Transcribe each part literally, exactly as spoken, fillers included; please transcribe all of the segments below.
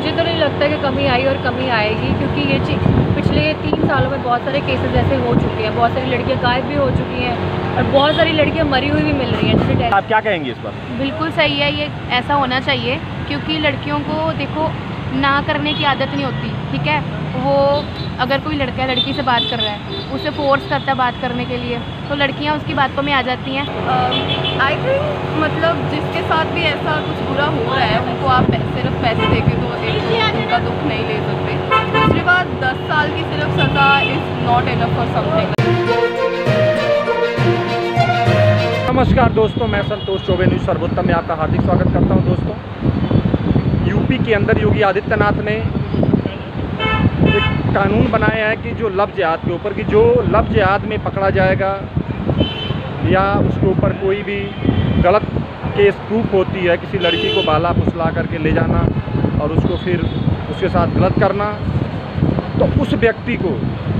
मुझे तो नहीं लगता कि कमी आई और कमी आएगी, क्योंकि ये चीज़ पिछले तीन सालों में बहुत सारे केसेस ऐसे हो चुके हैं, बहुत सारी लड़कियां गायब भी हो चुकी हैं और बहुत सारी लड़कियां मरी हुई भी मिल रही हैं। जैसे आप क्या कहेंगे इस पर? बिल्कुल सही है, ये ऐसा होना चाहिए, क्योंकि लड़कियों को देखो ना करने की आदत नहीं होती, ठीक है। वो अगर कोई लड़का लड़की से बात कर रहा है, उसे फोर्स करता है बात करने के लिए, तो लड़कियां उसकी बातों में आ जाती हैं। आई थिंक मतलब जिसके साथ भी ऐसा कुछ बुरा हो रहा है, उनको आप सिर्फ पैसे देके तो एक उनका दुख नहीं ले सकते। दूसरी बात, दस साल की सिर्फ सज़ा is not enough for something. नमस्कार दोस्तों, मैं संतोष चौबे न्यूज़ सर्वोत्तम में आपका हार्दिक स्वागत करता हूं। दोस्तों, यूपी के अंदर योगी आदित्यनाथ ने एक कानून बनाया है कि जो लव जिहाद के ऊपर, कि जो लव जिहाद में पकड़ा जाएगा या उसके ऊपर कोई भी गलत केस प्रूफ होती है, किसी लड़की को बाला फुसला करके ले जाना और उसको फिर उसके साथ गलत करना, तो उस व्यक्ति को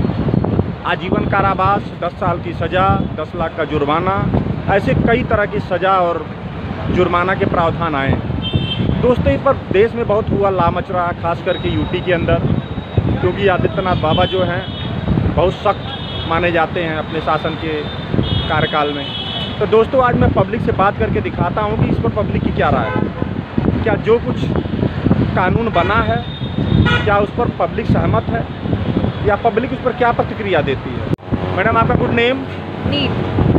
आजीवन कारावास, दस साल की सज़ा, दस लाख का जुर्माना, ऐसे कई तरह की सज़ा और जुर्माना के प्रावधान आए। दोस्तों, इस पर देश में बहुत हुआ लामच रहा, खास करके यूपी के अंदर, क्योंकि आदित्यनाथ बाबा जो हैं बहुत सख्त माने जाते हैं अपने शासन के कार्यकाल में। तो दोस्तों, आज मैं पब्लिक से बात करके दिखाता हूं कि इस पर पब्लिक की क्या राय है। क्या जो कुछ कानून बना है, क्या उस पर पब्लिक सहमत है या पब्लिक उस पर क्या प्रतिक्रिया देती है? मैडम, आपका गुड नेम? नीत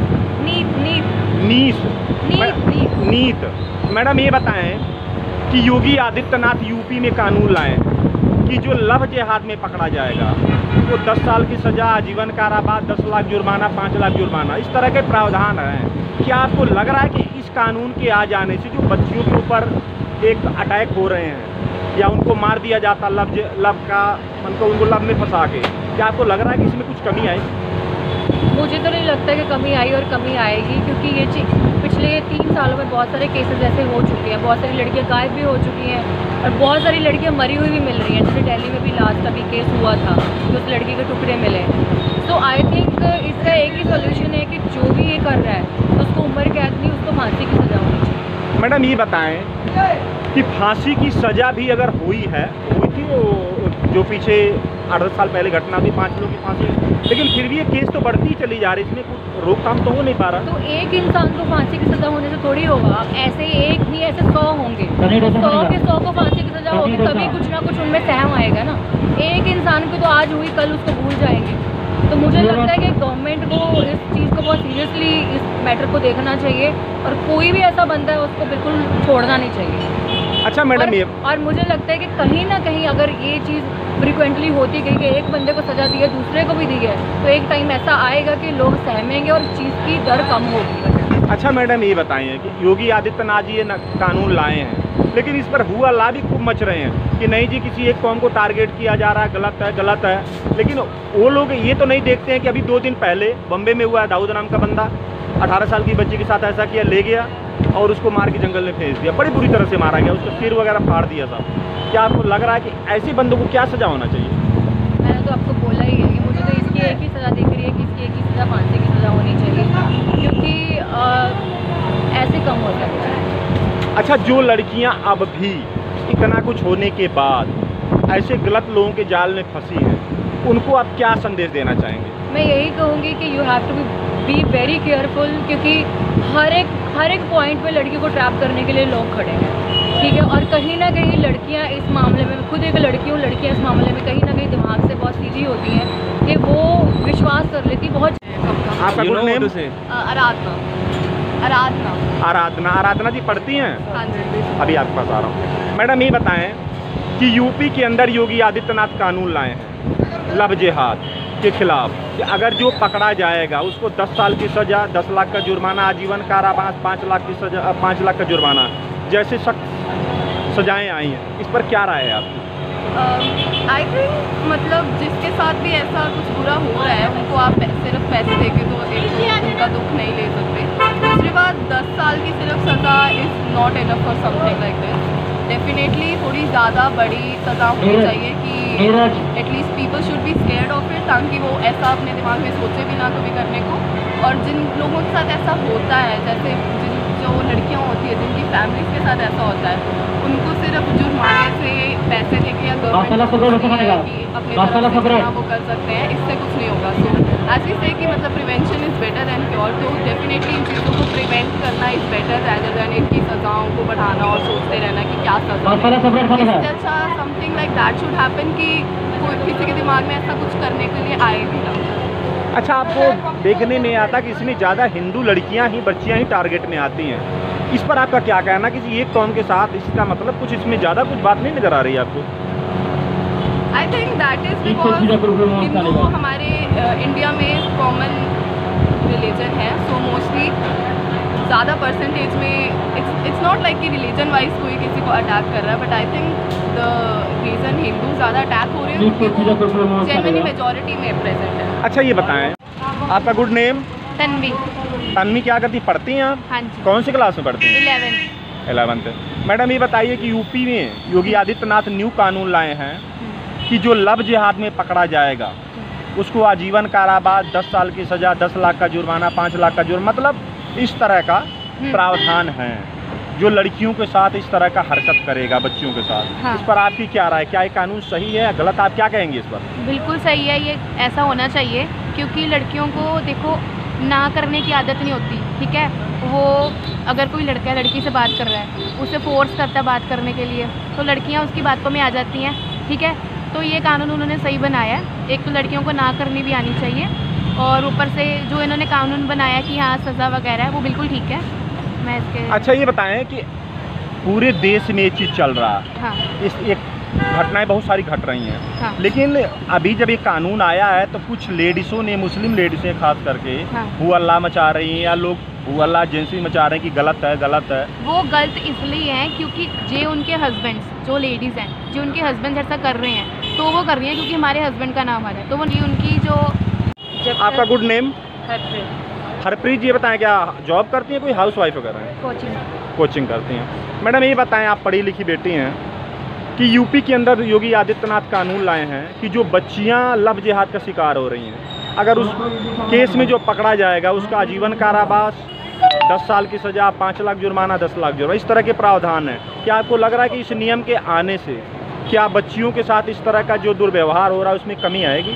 नीत नीत नीस नीत नीत नीत मैडम, ये बताएं कि योगी आदित्यनाथ यूपी में कानून लाए कि जो लव जिहाद में पकड़ा जाएगा वो दस साल की सज़ा, आजीवन कारावास, दस लाख जुर्माना, पाँच लाख जुर्माना, इस तरह के प्रावधान हैं। क्या आपको लग रहा है कि इस कानून के आ जाने से जो बच्चियों के ऊपर एक अटैक हो रहे हैं या उनको मार दिया जाता लव लव का उनको उनको लव में फंसा के, क्या आपको लग रहा है कि इसमें कुछ कमी आई? मुझे तो नहीं लगता कि कमी आई और कमी आएगी, क्योंकि ये चीज़ पिछले तीन सालों में बहुत सारे केसेस ऐसे हो चुके हैं, बहुत सारी लड़कियां गायब भी हो चुकी हैं और बहुत सारी लड़कियां मरी हुई भी मिल रही हैं। जैसे दिल्ली में भी लास्ट अभी केस हुआ था कि उस लड़की के टुकड़े मिले। तो आई थिंक इसका एक ही सोल्यूशन है कि जो भी ये कर रहा है उसको उम्र कैद नहीं, उसको फांसी की सज़ा होनी चाहिए। मैडम, ये बताएं कि फांसी की सज़ा भी अगर हुई है, हुई थी वो जो पीछे आठ दस साल पहले घटना थी, पाँच लोगों की फांसी, लेकिन फिर भी ये केस तो बढ़ती चली जा रही है, इसमें कुछ रोकथाम तो हो नहीं पा रहा। तो एक इंसान को फांसी की सज़ा होने से थोड़ी होगा, अब ऐसे एक नहीं ऐसे सौ होंगे, सौ के सौ को फांसी की सज़ा होगी, तभी कुछ ना कुछ उनमें सहम आएगा ना। एक इंसान की तो आज हुई, कल उसको भूल जाएंगे। तो मुझे लगता है कि गवर्नमेंट को इस चीज़ को बहुत सीरियसली इस मैटर को देखना चाहिए और कोई भी ऐसा बंदा है उसको बिल्कुल छोड़ना नहीं चाहिए। अच्छा मैडम, ये और मुझे लगता है कि कहीं ना कहीं अगर ये चीज़ फ्रिक्वेंटली होती गई कि एक बंदे को सज़ा दी है, दूसरे को भी दी है, तो एक टाइम ऐसा आएगा कि लोग सहमेंगे और चीज़ की दर कम होगी। अच्छा मैडम, ये बताइए कि योगी आदित्यनाथ जी ये कानून लाए हैं, लेकिन इस पर हुआ ला भी खूब मच रहे हैं कि नहीं जी, किसी एक कौम को टारगेट किया जा रहा है, गलत है गलत है। लेकिन वो लोग ये तो नहीं देखते हैं कि अभी दो दिन पहले बम्बे में हुआ है, दाऊद नाम का बंदा अठारह साल की बच्ची के साथ ऐसा किया, ले गया और उसको मार के जंगल में फेंक दिया, बड़ी बुरी तरह से मारा गया, उसका सिर वगैरह फाड़ दिया सब। क्या आपको लग रहा है कि ऐसे बंदों को क्या सज़ा होना चाहिए? मैंने तो आपको बोला ही है कि मुझे तो इसकी एक ही सज़ा दिख रही है कि इसकी एक ही सज़ा फांसी की सज़ा होनी चाहिए, क्योंकि आ, ऐसे कम होता है। अच्छा, जो लड़कियां अब भी इतना कुछ होने के बाद ऐसे गलत लोगों के जाल में फंसी हैं, उनको आप क्या संदेश देना चाहेंगे? मैं यही कहूँगी कि you have to be be very careful, क्योंकि हर एक हर एक पॉइंट पे लड़की को ट्रैप करने के लिए लोग खड़े हैं, ठीक है। और कहीं ना कहीं लड़कियां इस मामले में, खुद एक लड़की हूँ, लड़कियां इस मामले में कहीं ना कहीं दिमाग से बहुत सीधी होती हैं कि वो विश्वास कर लेती बहुत। आपका गुड नेम? आराधना आराधना आराधना आराधना जी पढ़ती हैं? हाँ जी, अभी आपके पास आ रहा हूँ। मैडम, ये बताएं कि यूपी के अंदर योगी आदित्यनाथ कानून लाए हैं लव जिहाद के खिलाफ, कि अगर जो पकड़ा जाएगा उसको दस साल की सज़ा, दस लाख का जुर्माना, आजीवन कारावास, पाँच लाख की सज़ा, पाँच लाख का जुर्माना जैसे सख्त सजाएं आई हैं, इस पर क्या राय है आपकी? आई थिंक मतलब जिसके साथ भी ऐसा कुछ बुरा हो रहा है, उनको आप सिर्फ पैसे देके तो एक उनका दुख नहीं ले सकते। दूसरी बात, दस साल की सिर्फ सज़ा is not enough for something like this. Definitely थोड़ी ज़्यादा बड़ी सज़ा होनी चाहिए कि at least people should be scared of it, ताकि वो ऐसा अपने दिमाग में सोचे भी ना कभी करने को। और जिन लोगों के साथ ऐसा होता है, जैसे जिन जो लड़कियाँ होती है जिनकी फैमिलीज़ के साथ ऐसा होता है, उनको सिर्फ जुर्माने से, पैसे गवर्नमेंट कि अपने तरफ से जितना वो कर सकते हैं, इससे कुछ नहीं होगा। सो ऐसे से कि मतलब prevention is better and cure, तो डेफिनेटली इन चीज़ों को प्रिवेंट करना इज़ बेटर रैदर दैन इनकी सज़ाओं को बढ़ाना और सोचते रहना कि क्या सज़ा है। इससे अच्छा something like that should happen कि कोई किसी के दिमाग में ऐसा कुछ करने के लिए आए भी ना। अच्छा, आपको देखने में आता कि इसमें ज़्यादा हिंदू लड़कियां ही बच्चियां ही टारगेट में आती हैं, इस पर आपका क्या कहना कि एक कौम के साथ इसका मतलब कुछ इसमें ज़्यादा कुछ बात नहीं नज़र आ रही है आपको? I think that is because Hindu हमारे इंडिया में कॉमन रिलीजन है, सो मोस्टली ज़्यादा परसेंटेज में इट्स इट्स नॉट लाइक कि रिलीजन वाइज कोई किसी को अटैक कर रहा है, but I think the reason Hindu ज़्यादा अटैक हो रहे हैं क्योंकि वो जेन्युइनली मेजॉरिटी में प्रेजेंट है। अच्छा, ये बताएं आपका गुड नेम? तन्वी। तन्वी क्या करती, पढ़ती हैं आप? हाँ जी। कौन सी क्लास में पढ़ती हैं? इलेवेंथ। इलेवेंथ। मैडम ये बताइए कि यूपी में योगी आदित्यनाथ न्यू कानून लाए हैं कि जो लव जिहाद में पकड़ा जाएगा उसको आजीवन कारावास, दस साल की सज़ा, दस लाख का जुर्माना, पाँच लाख का जुर्माना, मतलब इस तरह का प्रावधान है जो लड़कियों के साथ इस तरह का हरकत करेगा बच्चियों के साथ। हाँ। इस पर आपकी क्या राय, क्या ये कानून सही है या गलत, आप क्या कहेंगे इस पर? बिल्कुल सही है, ये ऐसा होना चाहिए क्योंकि लड़कियों को देखो ना करने की आदत नहीं होती, ठीक है। वो अगर कोई लड़का लड़की से बात कर रहा है, उसे फोर्स करता है बात करने के लिए, तो लड़कियां उसकी बातों में आ जाती हैं, ठीक है। तो ये कानून उन्होंने सही बनाया है। एक तो लड़कियों को ना करनी भी आनी चाहिए और ऊपर से जो इन्होंने कानून बनाया कि हाँ सज़ा वगैरह है, वो बिल्कुल ठीक है। मैं इसके अच्छा, ये बताएं कि पूरे देश में ये चीज़ चल रहा है। हाँ। इस एक घटनाएं बहुत सारी घट रही हैं। हाँ। लेकिन अभी जब ये कानून आया है तो कुछ लेडीज़ों ने, मुस्लिम लेडीज़ें खास करके हाँ। हु अल्लाह मचा रही हैं या लोग हु अल्लाह जेंसी मचा रहे हैं कि गलत है गलत है। वो गलत इसलिए है क्योंकि जो उनके हस्बैंड्स, जो लेडीज़ हैं, जो उनके हस्बैंड ऐसा कर रहे हैं तो वो कर रही हैं क्योंकि हमारे हस्बैंड का नाम आ रहा है, तो वो उनकी जो। आपका गुड नेम? हरप्रीत। हरप्रीत जी, बताएं क्या जॉब करती हैं, कोई हाउस वाइफ वगैरह हैं? कोचिंग कोचिंग करती हैं। मैडम ये बताएं, आप पढ़ी लिखी बेटी हैं कि यूपी के अंदर योगी आदित्यनाथ कानून लाए हैं कि जो बच्चियां लव जिहाद का शिकार हो रही हैं, अगर उस केस में जो पकड़ा जाएगा उसका आजीवन कारावास, दस साल की सज़ा, पाँच लाख जुर्माना, दस लाख जुर्माना, इस तरह के प्रावधान है। क्या आपको लग रहा है कि इस नियम के आने से क्या बच्चियों के साथ इस तरह का जो दुर्व्यवहार हो रहा है उसमें कमी आएगी?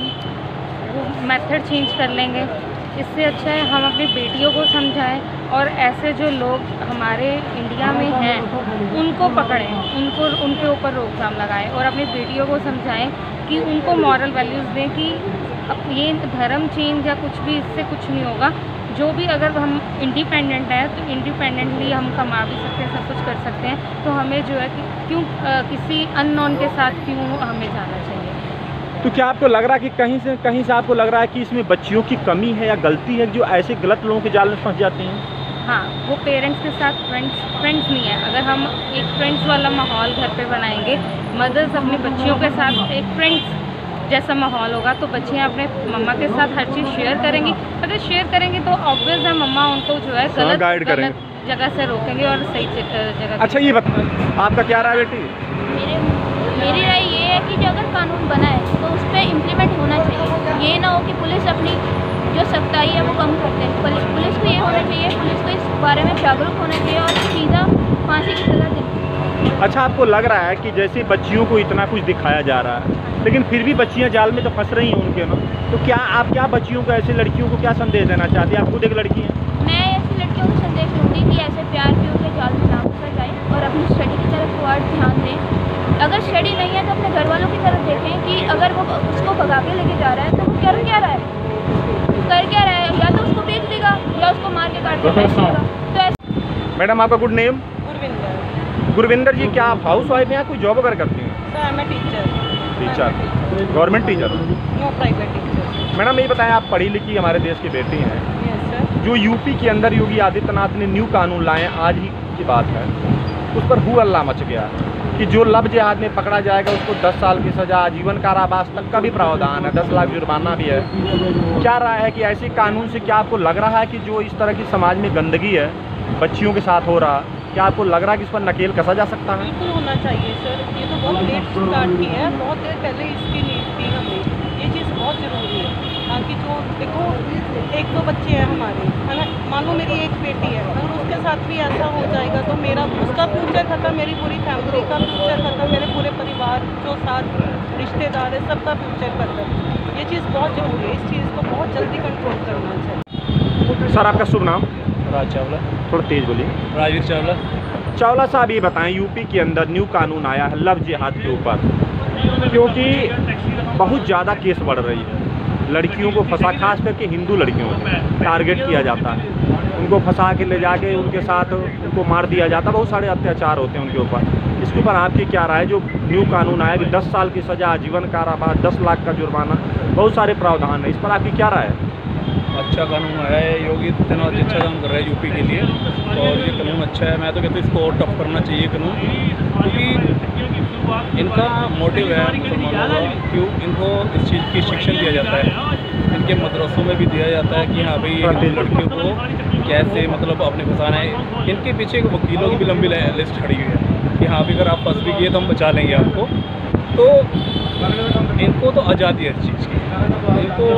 वो मेथड चेंज कर लेंगे। इससे अच्छा है हम अपनी बेटियों को समझाएं और ऐसे जो लोग हमारे इंडिया में हैं उनको पकड़ें, उनको उनके ऊपर रोकथाम लगाएं और अपनी बेटियों को समझाएं कि उनको मॉरल वैल्यूज़ दें कि अब ये धर्म चेंज या कुछ भी, इससे कुछ नहीं होगा। जो भी अगर हम इंडिपेंडेंट है तो इंडिपेंडेंटली हम कमा भी सकते हैं, सब कुछ कर सकते हैं, तो हमें जो है कि क्यों आ, किसी अननोन के साथ क्यों हमें जाना चाहिए। तो क्या आपको लग रहा है कि कहीं से कहीं से आपको लग रहा है कि इसमें बच्चियों की कमी है या गलती है जो ऐसे गलत लोगों के जाल में फंस जाती हैं? हाँ, वो पेरेंट्स के साथ फ्रेंड्स फ्रेंड्स नहीं है। अगर हम एक फ्रेंड्स वाला माहौल घर पे बनाएंगे, मदर्स अपने बच्चियों के साथ एक फ्रेंड्स जैसा माहौल होगा तो बच्चियाँ अपने मम्मा के साथ हर चीज़ शेयर करेंगी। अगर शेयर करेंगे तो ऑब्वियस है मम्मा उनको जो है गलत गाइड करेंगे, जगह से रोकेंगे और सही जगह। अच्छा, ये बताओ आपका क्या राय बेटी? मेरे मेरी राय ये है कि जो अगर कानून बना है तो उस पर इम्प्लीमेंट होना चाहिए। ये ना हो कि पुलिस अपनी जो सख्ताई है वो कम करते हैं। पुलिस को ये होना चाहिए, पुलिस को इस बारे में जागरूक होना चाहिए और सीधा फांसी की सज़ा देनी। अच्छा, आपको लग रहा है कि जैसे बच्चियों को इतना कुछ दिखाया जा रहा है लेकिन फिर भी बच्चियां जाल में तो फंस रही हैं उनके ना, तो क्या आप क्या बच्चियों को, ऐसी लड़कियों को क्या संदेश देना चाहती हैं? आप खुद एक लड़की हैं। मैं ऐसी लड़कियों को संदेश दूँगी कि ऐसे प्यार के उनके जाल में ना फंसा जाए और अपनी स्टडी की तरफ और ध्यान दें। अगर स्टडी नहीं है तो अपने घर वालों की तरफ देखें कि अगर वो उसको भगा के लेके जा रहा है तो वो कर क्या रहा है, कर क्या रहा है, या तो उसको बेच देगा या उसको मार के काट के बेच देगा। तो ऐसे। मैडम आपका गुड नेम? गुरविंदर। गुरविंदर जी, क्या आप हाउस वाइफ हैं या कोई जॉब वगैरह करती हैं? सर मैं teacher. Teacher, government teacher? No, private teacher. Madam ये बताएं, आप पढ़ी लिखी हमारे देश की बेटी हैं। Yes sir. जो यूपी के अंदर योगी आदित्यनाथ ने न्यू कानून लाए, आज ही की बात है, उस पर हु अल्लाह मच गया कि जो लव जिहाद में पकड़ा जाएगा उसको दस साल की सज़ा, आजीवन कारावास तक का भी प्रावधान है, दस लाख जुर्माना भी है। क्या राय है कि ऐसे कानून से क्या आपको लग रहा है कि जो इस तरह की समाज में गंदगी है बच्चियों के साथ हो रहा, क्या आपको लग रहा है कि इस पर नकेल कसा जा सकता है? बिल्कुल होना चाहिए सर। ये तो बहुत लेट स्टार्ट की है, बहुत देर पहले इसकी नीड थी हमें। ये चीज़ बहुत ज़रूरी है ताकि जो देखो एक दो बच्चे हैं हमारे, है ना, मान लो मेरी एक बेटी है, अगर उसके साथ भी ऐसा हो जाएगा तो मेरा उसका फ्यूचर खत्म, मेरी पूरी फैमिली का फ्यूचर खत्म, मेरे पूरे परिवार जो साथ रिश्तेदार है, सबका फ्यूचर बदल। ये चीज़ बहुत ज़रूरी है, इस चीज़ को बहुत जल्दी कंट्रोल करना चाहिए। सर आपका शुभ नाम? राज चावला। थोड़ा तेज बोलिए। राजवीर चावला। चावला साहब ये बताएं, यूपी के अंदर न्यू कानून आया है लव जिहाद के ऊपर, क्योंकि बहुत ज़्यादा केस बढ़ रही है, लड़कियों को फंसा, खास करके हिंदू लड़कियों को टारगेट किया जाता है, उनको फंसा के ले जाके उनके साथ उनको मार दिया जाता है, बहुत सारे अत्याचार होते हैं उनके ऊपर। इसके ऊपर आपकी क्या राय है? जो न्यू कानून आया कि दस साल की सज़ा, आजीवन कारावास, दस लाख का जुर्माना, बहुत सारे प्रावधान है, इस पर आपकी क्या राय है? अच्छा कानून आया है, योगी आदित्यनाथ अच्छा काम कर रहा है यूपी के लिए, और ये कानून अच्छा है। मैं तो कहता हूँ इसको और टफ करना चाहिए कानून, क्योंकि इनका मोटिव है मुसलमानों का, क्यों इनको इस चीज़ की शिक्षण दिया जाता है, इनके मदरसों में भी दिया जाता है कि हाँ भाई हिंदू लड़कियों को कैसे मतलब अपने फंसाना है। इनके पीछे वकीलों की भी लंबी लिस्ट खड़ी हुई है कि हाँ भाई अगर आप फंस भी गए तो हम बचा लेंगे आपको। तो इनको तो आज़ादी है इस चीज़ की, इनको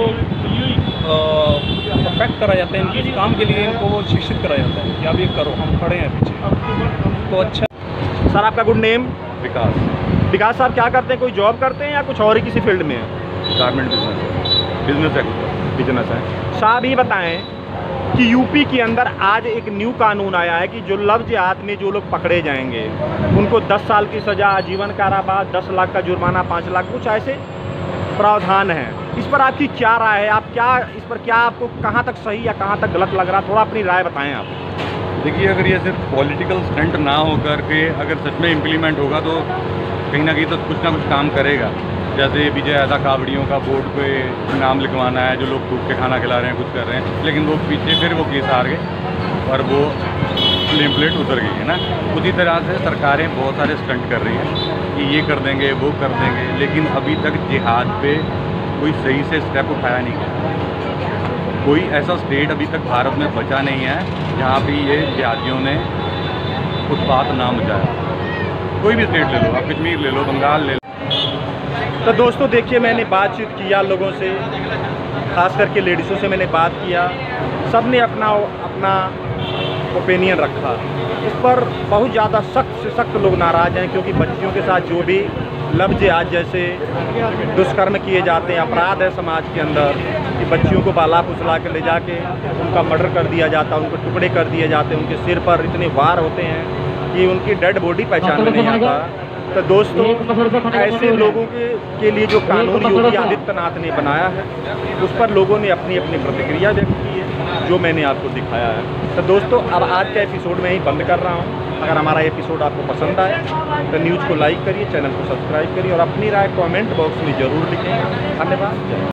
परफेक्ट करा जाता है, इनके इस काम के लिए इनको वो शिक्षित करा जाता है कि आप ये करो, हम खड़े हैं पीछे। तो अच्छा। सर आपका गुड नेम? विकास। विकास साहब क्या करते हैं? कोई जॉब करते हैं या कुछ और ही किसी फील्ड में है? गारमेंट बिजनेस बिजनेस है बिजनेस है। साहब ये बताएं कि यूपी के अंदर आज एक न्यू कानून आया है कि जो लव जिहाद में जो लोग पकड़े जाएंगे उनको दस साल की सज़ा, आजीवन कारावास, दस लाख का जुर्माना, पाँच लाख, कुछ ऐसे प्रावधान है। इस पर आपकी क्या राय है? आप क्या इस पर क्या आपको कहाँ तक सही या कहाँ तक गलत लग रहा है? थोड़ा अपनी राय बताएं आप। देखिए, अगर ये सिर्फ पॉलिटिकल स्टंट ना होकर के अगर सच में इम्प्लीमेंट होगा तो कहीं ना कहीं तो कुछ ना कुछ काम करेगा। जैसे विजय ऐसा कावड़ियों का बोर्ड पे नाम लिखवाना है, जो लोग टूट के खाना खिला रहे हैं, कुछ कर रहे हैं, लेकिन वो पीछे फिर वो केस हार गए और वो नेम प्लेट उतर गई है ना। उसी तरह से सरकारें बहुत सारे स्टंट कर रही हैं कि ये कर देंगे, वो कर देंगे, लेकिन अभी तक जिहाद पे कोई सही से स्टेप उठाया नहीं गया। कोई ऐसा स्टेट अभी तक भारत में बचा नहीं है जहाँ भी ये जिहादियों ने उत्पात ना मचाया। कोई भी स्टेट ले लो, आप कश्मीर ले लो, बंगाल ले लो। तो दोस्तों देखिए, मैंने बातचीत किया लोगों से, खास करके लेडीज़ों से मैंने बात किया, सब ने अपना अपना ओपिनियन रखा। इस पर बहुत ज़्यादा सख्त से सख्त लोग नाराज़ हैं, क्योंकि बच्चियों के साथ जो भी लव जिहाद जैसे दुष्कर्म किए जाते हैं, अपराध है समाज के अंदर कि बच्चियों को बाला फुसला के ले जाके उनका मर्डर कर दिया जाता है, उनको टुकड़े कर दिए जाते हैं, उनके सिर पर इतने वार होते हैं कि उनकी डेड बॉडी पहचान में नहीं आता। तो दोस्तों ऐसे लोगों के के लिए जो कानून योगी आदित्यनाथ ने बनाया है उस पर लोगों ने अपनी अपनी प्रतिक्रिया व्यक्त की है, जो मैंने आपको दिखाया है। तो दोस्तों अब आज का एपिसोड मैं ही बंद कर रहा हूँ। अगर हमारा एपिसोड आपको पसंद आए तो न्यूज़ को लाइक करिए, चैनल को सब्सक्राइब करिए और अपनी राय कमेंट बॉक्स में ज़रूर लिखें। धन्यवाद।